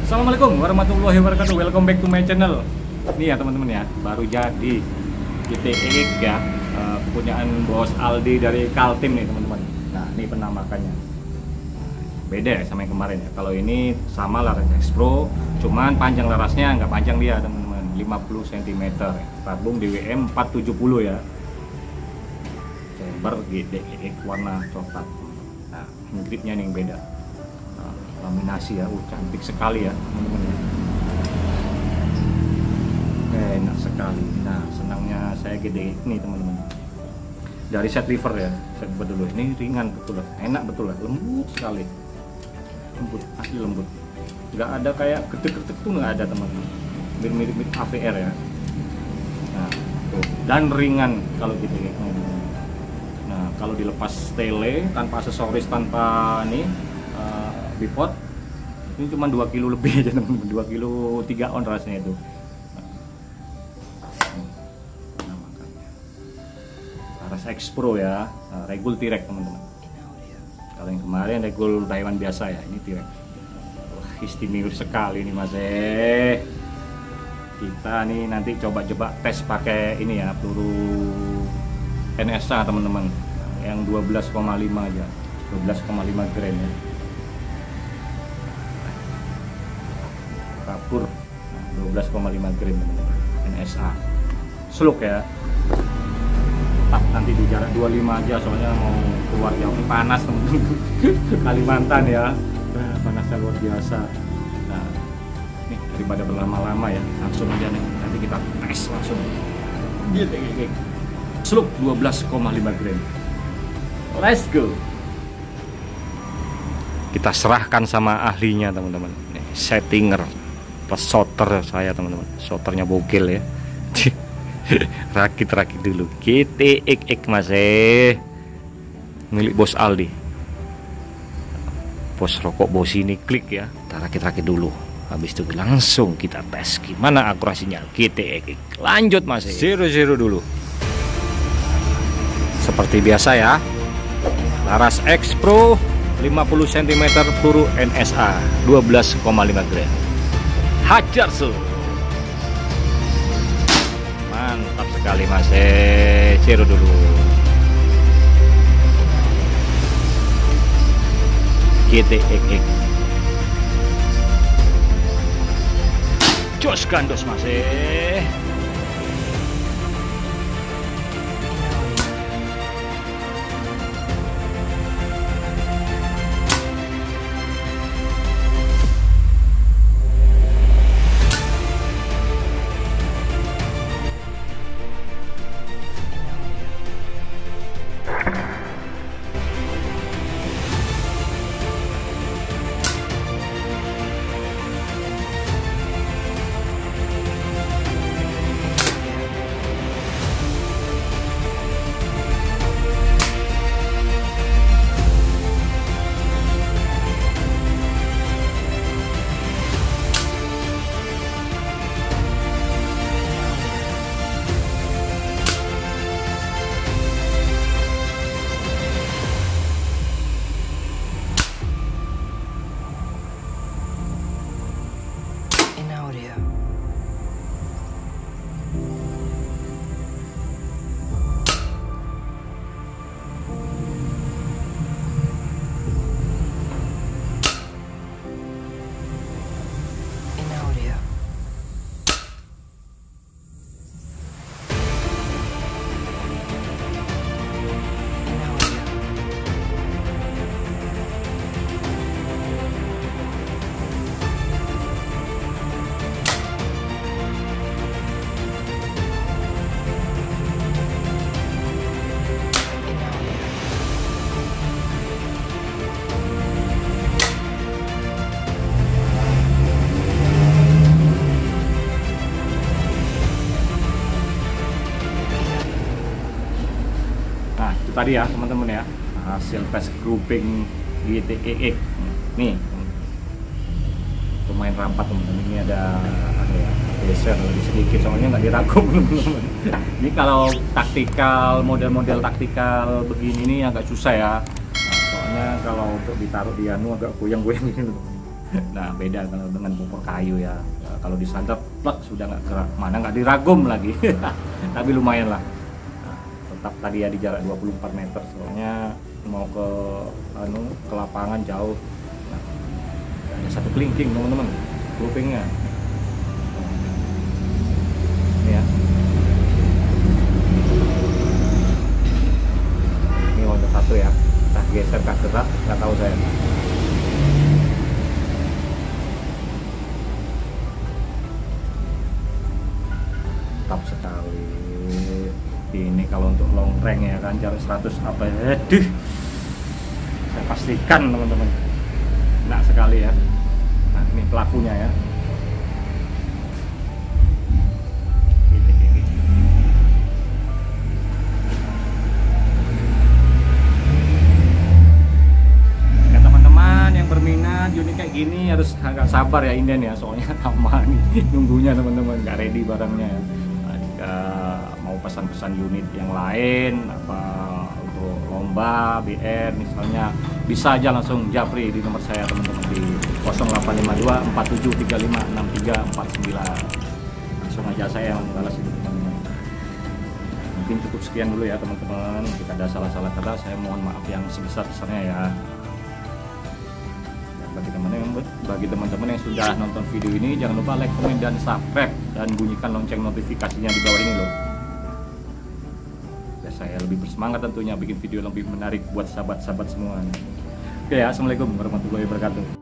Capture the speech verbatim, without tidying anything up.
Assalamualaikum warahmatullahi wabarakatuh. Welcome back to my channel. Ini ya teman-teman ya, baru jadi G T E X ya, uh, kepunyaan bos Aldi dari Kaltim nih teman-teman. Nah ini penampakannya beda ya sama yang kemarin ya. Kalau ini sama Laras X Pro, cuman panjang larasnya nggak panjang dia teman-teman, lima puluh sentimeter. Tabung D W M empat tujuh puluh ya. Chamber G T E X warna coklat. Nah gripnya nih yang beda. Nah, laminasi ya, uh, cantik sekali ya teman-teman ya. Eh, enak sekali. Nah senangnya saya G T E X nih teman-teman. Dari set lever ya, set lever dulu. Ini ringan betul, enak betul lah, lembut sekali. Lembut, asli lembut. Nggak ada kayak getek-getek tuh, nggak ada teman-teman. Mirip-mirip A V R ya. Nah, tuh. Dan ringan kalau gitu ya. Nah, kalau dilepas tele tanpa aksesoris, tanpa nih uh, bipod, ini cuma dua kilo lebih aja teman-teman. dua kilo tiga on rasanya itu. Nah, makanya. Laras X Pro ya, nah, regul T-Rex teman-teman. Kalau yang kemarin regul Taiwan biasa ya, ini T-Rex. Wah, istimewa sekali nih Mas eh. Kita nih nanti coba-coba tes pakai ini ya, peluru N S A teman-teman, yang dua belas koma lima aja, dua belas koma lima grain ya. Kapur dua belas koma lima grain teman-teman, N S A. Slug ya. Tak, nanti di jarak dua puluh lima aja, soalnya mau keluar jauh, ini panas teman-teman. Kalimantan ya, panasnya luar biasa. Nah nih daripada berlama-lama ya, langsung aja nih, nanti kita tes langsung. Gitu gitu. Slug dua belas koma lima grain. Let's go. Kita serahkan sama ahlinya teman-teman. Settinger plus solder saya teman-teman. Soldernya bogel ya. Rakit-rakit dulu. G T E X Mas eh, milik bos Aldi. Bos rokok bos ini, klik ya. Kita rakit-rakit dulu. Habis itu langsung kita tes gimana akurasinya G T E X. Lanjut Mas eh. Zero zero dulu. Seperti biasa ya. Laras X Pro lima puluh sentimeter, peluru N S A dua belas koma lima grain. Hajar su. Mantap sekali Mas eh. Zero dulu. G T E X. Jos gandos Mas eh. Tadi ya teman-teman ya, hasil tes grouping G T E X nih, lumayan rapat teman-teman. Ini ada ada ya, geser lebih sedikit soalnya nggak dirangkum teman-teman. Ini kalau taktikal, model-model taktikal begini nih agak susah ya. Nah, soalnya kalau untuk ditaruh di anu agak goyang-goyang gini loh. Nah beda kalau dengan kompor kayu ya. Ya, kalau disandap plek sudah nggak gerak, mana nggak diragum lagi. Tapi lumayan lah. Nah, tetap tadi ya di jarak dua puluh empat meter, soalnya mau ke anu ke lapangan jauh. Nah, ada satu kelingking teman-teman, loopingnya. Ini ya. Ini udah satu ya. Kita geser ke gerak, nggak tahu saya. Mantap sekali. Ini kalau untuk long range ya kan, jarak seratus apa ya, aduh, saya pastikan teman-teman enak sekali ya. Nah ini pelakunya ya. Ya teman-teman yang berminat unit kayak gini harus agak sabar ya Inden ya, soalnya lama nih nunggunya teman-teman, nggak ready barangnya ya. Jika mau pesan-pesan unit yang lain apa untuk lomba B R misalnya, bisa aja langsung japri di nomor saya teman-teman di nol delapan lima dua empat tujuh tiga lima enam tiga empat sembilan. Langsung aja saya yang membalas itu teman-teman. Mungkin cukup sekian dulu ya teman-teman. Jika ada salah-salah kata saya mohon maaf yang sebesar-besarnya ya. Bagi teman-teman bagi teman-teman yang sudah nonton video ini, jangan lupa like, komen, dan subscribe, dan bunyikan lonceng notifikasinya di bawah ini loh. Ya, saya lebih bersemangat tentunya bikin video lebih menarik buat sahabat-sahabat semua. Oke ya, assalamualaikum warahmatullahi wabarakatuh.